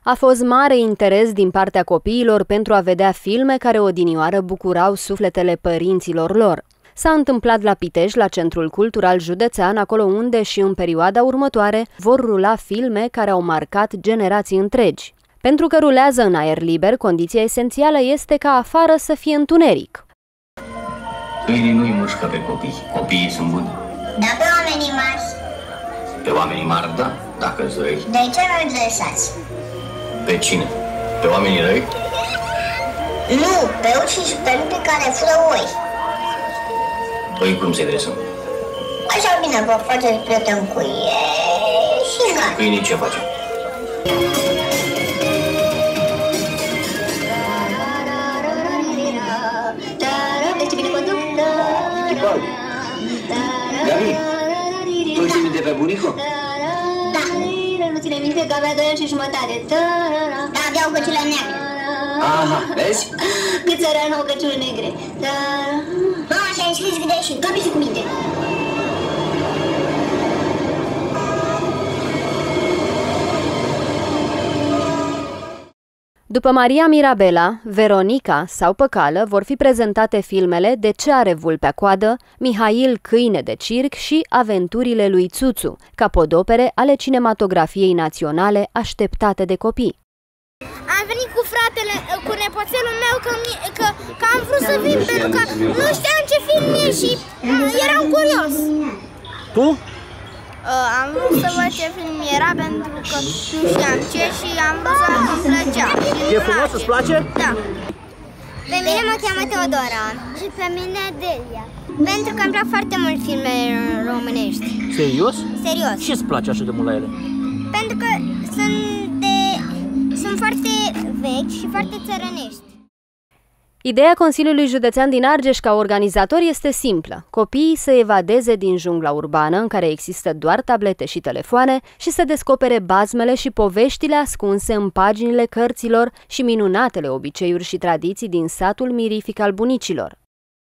A fost mare interes din partea copiilor pentru a vedea filme care odinioară bucurau sufletele părinților lor. S-a întâmplat la Pitești, la Centrul Cultural Județean, acolo unde și în perioada următoare vor rula filme care au marcat generații întregi. Pentru că rulează în aer liber, condiția esențială este ca afară să fie întuneric. Câinii nu-i mușcă pe copii. Copiii sunt buni. Dar pe oamenii mari? Pe oamenii mari, da, dacă-s răi. De ce nu-i dresați? Pe cine? Pe oamenii răi? Nu, pe ucii și pe lupii care fură oi. Păi cum se dresăm? Așa bine, vă faceți prieten cu ei și gata. Câinii ce face? Deci bine conduc? Gabi, tu ții minte pe bunicu? Da. Nu ține minte că avea 2 ani și jumătate. Da, aveau căciule negre. Aha, vezi? Cât țăran au căciule negre. Mama și-a scris greșit, Gabi cu minte. După Maria Mirabela, Veronica sau Păcală vor fi prezentate filmele De ce are vulpea coadă, Mihail câine de circ și Aventurile lui Țuțu, capodopere ale cinematografiei naționale așteptate de copii. Am venit cu fratele, cu nepoțelul meu că am vrut să vin pentru că nu știam ce film e și eram curios. Tu? Am vrut să văd ce film era pentru că nu știam ce și am vrut să îmi plăcea. E frumos, îți place? Da. Pe mine mă cheamă Teodora. Și pe mine Delia. Pentru că îmi plac foarte mult filmele românești. Serios? Serios. Ce îți place așa de mult la ele? Pentru că sunt foarte vechi și foarte țărănești. Ideea Consiliului Județean din Argeș ca organizator este simplă. Copiii să evadeze din jungla urbană, în care există doar tablete și telefoane, și să descopere bazmele și poveștile ascunse în paginile cărților și minunatele obiceiuri și tradiții din satul mirific al bunicilor.